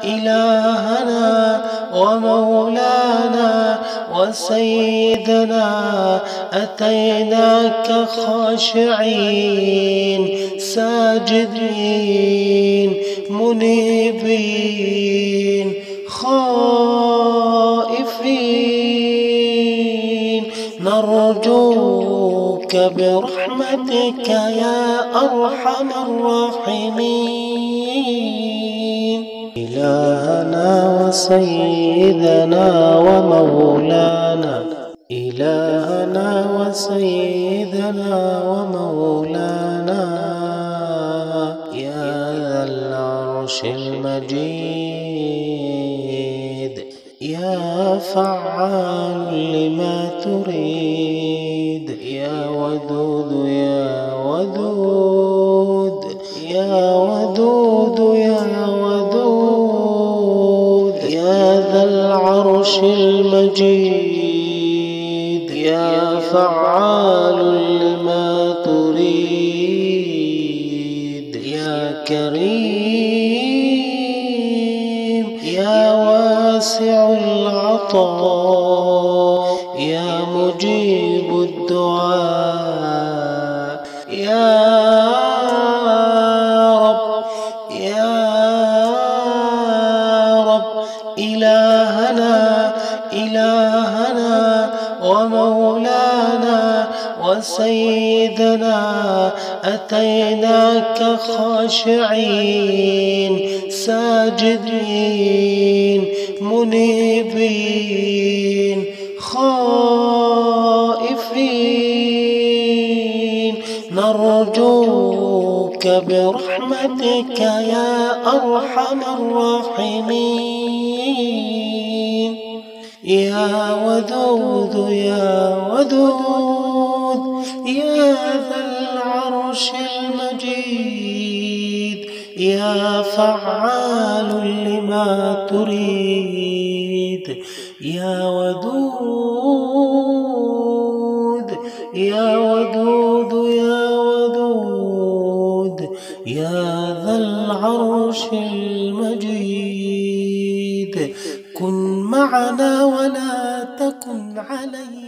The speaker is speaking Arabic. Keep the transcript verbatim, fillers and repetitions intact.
إلهنا ومولانا وسيدنا أتيناك خاشعين ساجدين منيبين خائفين نرجوك برحمتك يا أرحم الراحمين. إلهنا وسيدنا ومولانا إلهنا وسيدنا ومولانا يا ذا العرش المجيد يا فعال لما تريد يا ودود يا ودود يا ودود يا ودود يا ذا العرش المجيد يا فعال لما تريد يا كريم يا واسع العطاء يا مجيب الدعاء يا رب يا رب إلهنا إلهنا ومولانا وسيدنا أتيناك خاشعين ساجدين منيبين خائفين نرجوك برحمتك يا أرحم الراحمين. يا ودود يا ودود يا ذا العرش المجيد يا فعال لما تريد يا ودود يا ودود يا ودود يا ذا العرش المجيد كن معنا ولا تكن علينا.